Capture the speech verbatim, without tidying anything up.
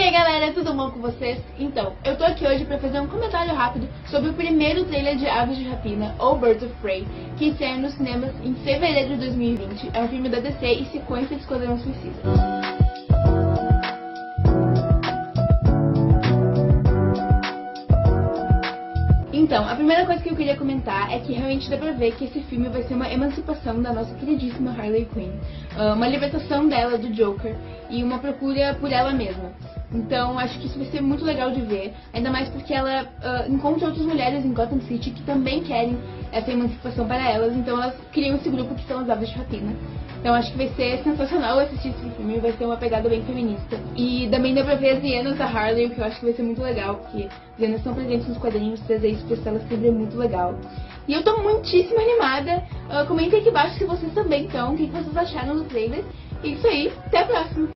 aí galera, tudo bom com vocês? Então, eu tô aqui hoje pra fazer um comentário rápido sobre o primeiro trailer de Aves de Rapina, ou Birds of Prey, que estreia nos cinemas em fevereiro de dois mil e vinte. É um filme da D C e sequência de Esquadrão Suicida. Então, a primeira coisa que eu queria comentar é que realmente dá pra ver que esse filme vai ser uma emancipação da nossa queridíssima Harley Quinn, uma libertação dela do Joker e uma procura por ela mesma. Então, acho que isso vai ser muito legal de ver, ainda mais porque ela uh, encontra outras mulheres em Gotham City que também querem essa emancipação para elas, então elas criam esse grupo que são as Aves de Rapina. Então acho que vai ser sensacional assistir esse filme, vai ser uma pegada bem feminista. E também dá pra ver as hienas da Harley, o que eu acho que vai ser muito legal, porque as hienas são presentes nos quadrinhos, trazer isso pra elas sempre é muito legal. E eu tô muitíssimo animada, uh, comentem aqui embaixo se vocês também estão, o que vocês acharam do trailer. E isso aí, até a próxima!